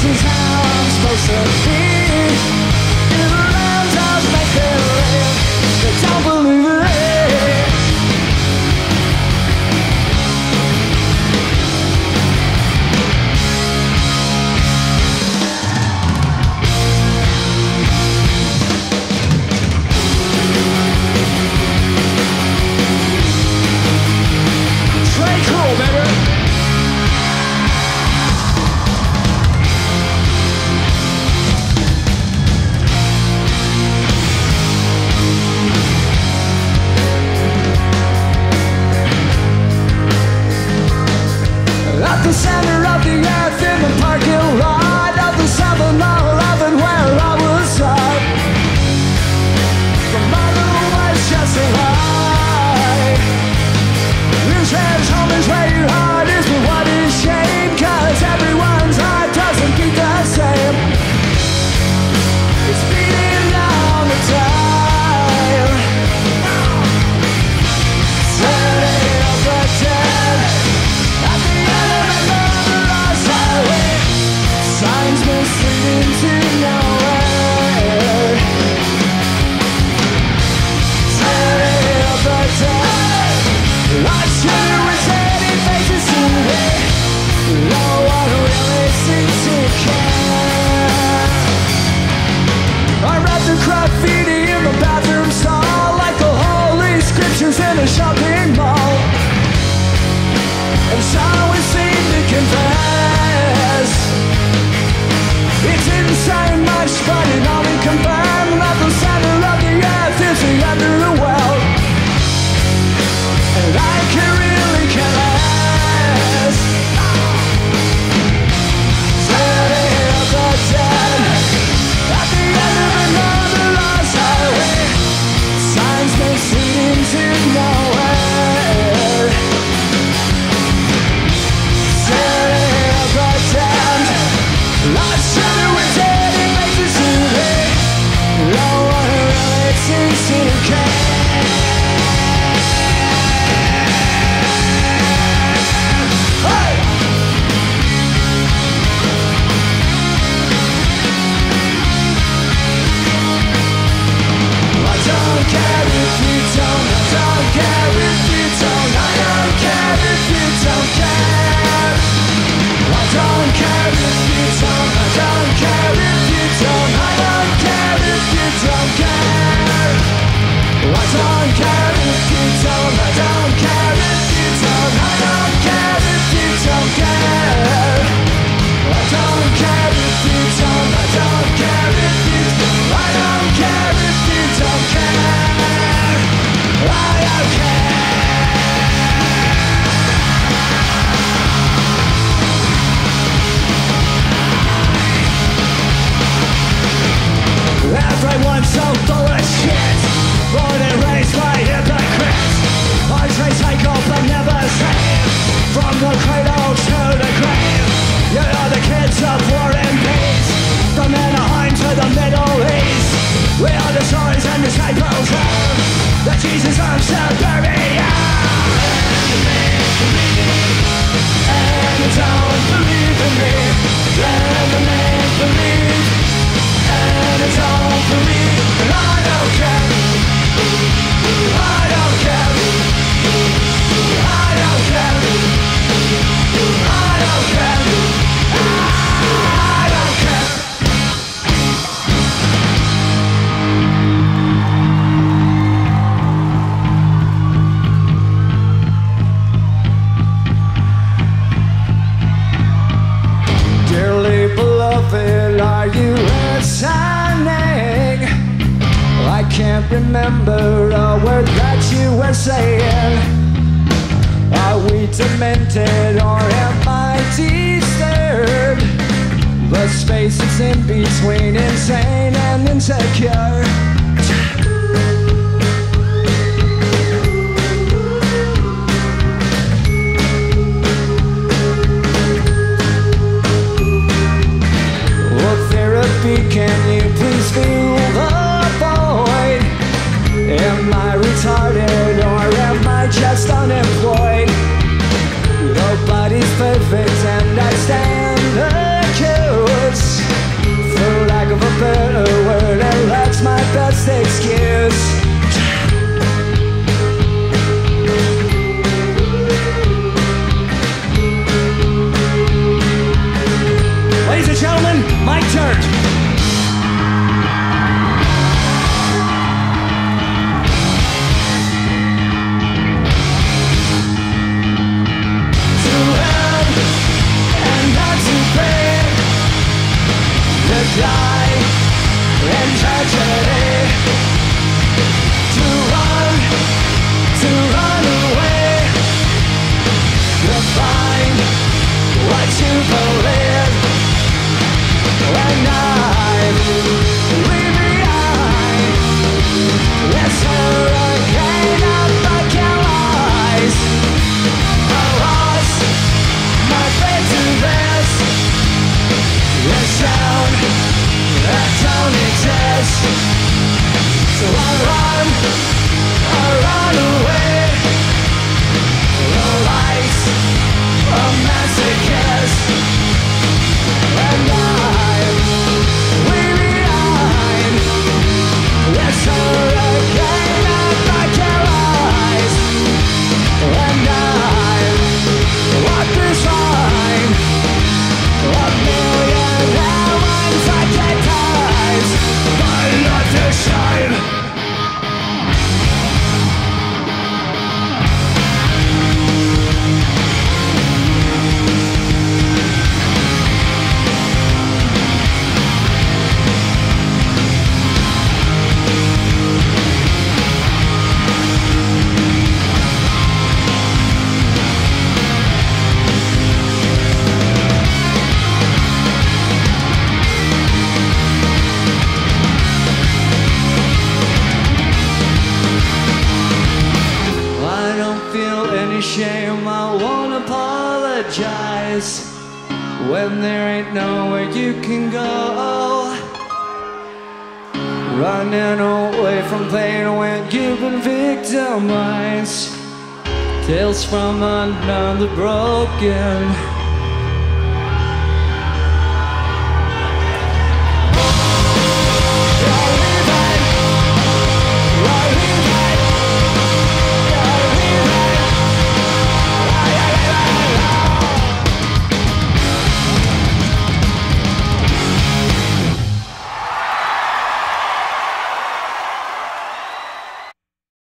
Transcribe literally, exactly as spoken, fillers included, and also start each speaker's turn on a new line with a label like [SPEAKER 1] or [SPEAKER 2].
[SPEAKER 1] This is how I'm supposed to be. In the lands of make-believe, they don't believe it. At the center of the earth in the parking lot of the seven eleven where I was up. The mother was just a lie. Who says home is where your heart is, but what is shame? Cause everyone's heart doesn't beat the same. It's beating down the time. Setting up the dead. At the end of another lost highway, signs misleading to nowhere. Setting up the dead, lost sugar with any faces today. No one really seems to care. I read the graffiti in the bathroom stall like the holy scriptures in a shopping mall. And so we seem to confess. It didn't say much, but it only confirmed that the center of the earth is the end of the world. And I can really care less. Setting up the dead at the end of another lost highway. Signs misleading to nowhere. Setting up the dead, lost sugar with any faces today. No one really seems to care. Hey! I don't care if you don't, I don't care if you don't, I don't care if you don't care. I don't care if you don't, I don't care if you don't, I don't care if you don't care. I don't care if you don't, I don't care if you don't, I don't care if you don't care. I don't care if you don't, I don't care if you don't, I don't care if you don't care. I don't care. Everyone's so full of shit, born and raised by hypocrites. Hearts they take off but never save, from the cradle to the grave. You know the kids of war and peace, from Anaheim to the Middle East. We are the stories and disciples of the Jesus of suburbia. And you don't believe in me, then the man believe. And it's all for me, and I don't care. I don't care. I don't care. I don't care. I don't care. Dearly beloved, are you listening? I can't remember a word that you were saying. Are we demented or am I disturbed? The space is in between insane and insecure. Can you please fill the void? Am I retarded or am I just unemployed? Nobody's perfect and I stand accused. hurt. To end and not to pay, to die in tragedy, to run, to run away, to find what you believe, and I leave behind this hurricane of fucking lies. I lost my faith to this, this sound that don't exist. So I run, I run away, the lights of masochists, and I leave behind this hurricane of fucking lies. And I walk this line a million and one fucking times, but not this time. I don't feel any shame, I won't apologize when there ain't nowhere you can go. Running away from pain when you've been victimized. Tales from under the broken.